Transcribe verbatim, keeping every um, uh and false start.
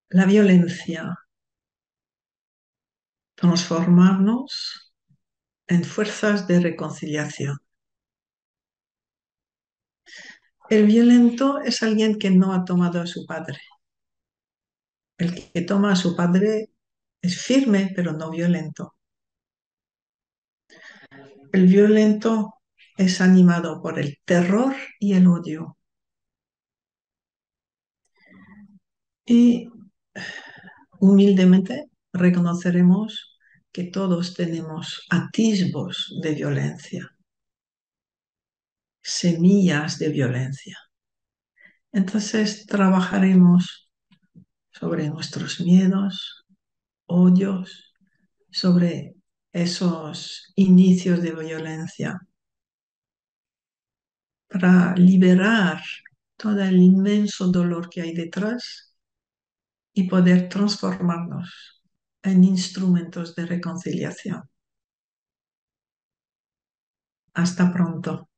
La violencia, transformarnos en fuerzas de reconciliación. El violento es alguien que no ha tomado a su padre. El que toma a su padre es firme, pero no violento. El violento es animado por el terror y el odio. Y humildemente reconoceremos que todos tenemos atisbos de violencia, semillas de violencia. Entonces trabajaremos sobre nuestros miedos, odios, sobre esos inicios de violencia para liberar todo el inmenso dolor que hay detrás y poder transformarnos en instrumentos de reconciliación. Hasta pronto.